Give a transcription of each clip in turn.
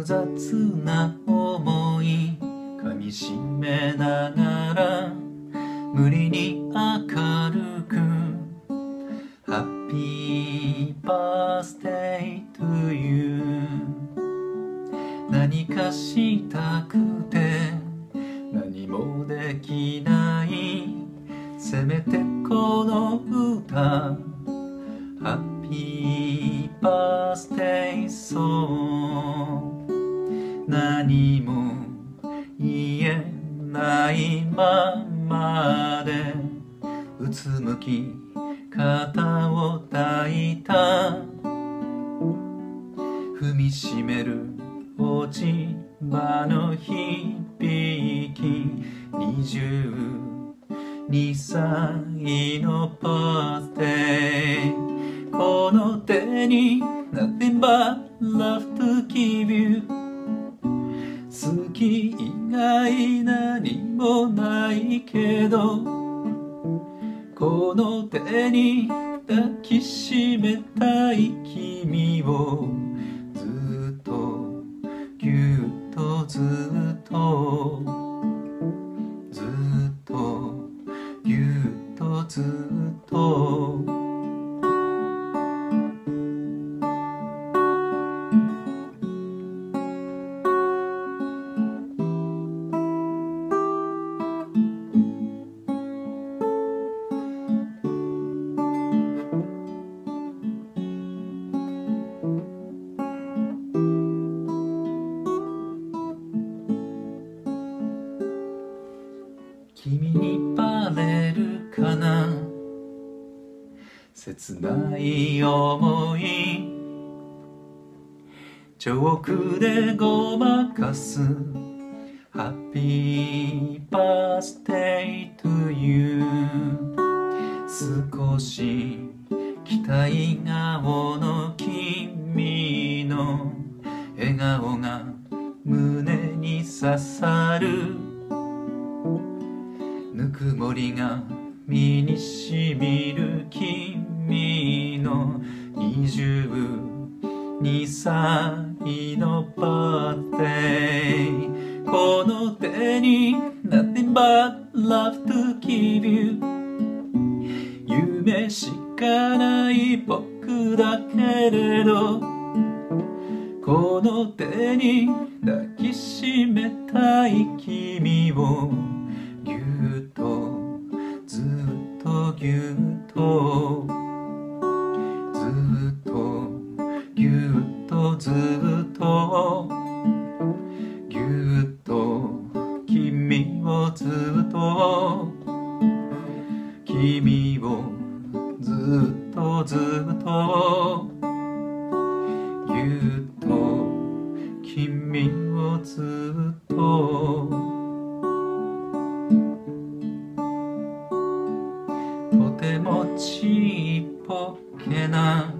複雑な想い噛みしめながら無理に明るく Happy birthday to you 何かしたくて何もできないせめてこの歌 Happy birthday song 何も言えないままでうつむき肩を抱いた踏みしめる落ち葉の響き22歳のバースデーこの手に Nothing but love to give you 好き以外何もないけどこの手に抱きしめたい君をずっとぎゅっとずっとずっとぎゅっとずっと君にバレるかな切ない想いチョークでごまかす Happy birthday to you 少し期待顔の君の笑顔が胸に刺さるぬくもりが身にしみる君の22歳のバースデーこの手に Nothing but love to give you 夢しかない僕だけれどこの手に抱きしめたい君をぎゅっとずっとぎゅっとずっとぎゅっとずっとぎゅっと君をずっと君をずっとずっとぎゅっと君をずっととてもちっぽけな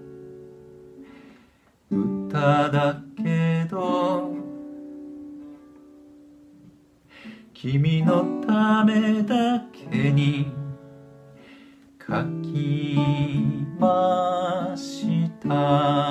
歌だけど君のためだけに書きました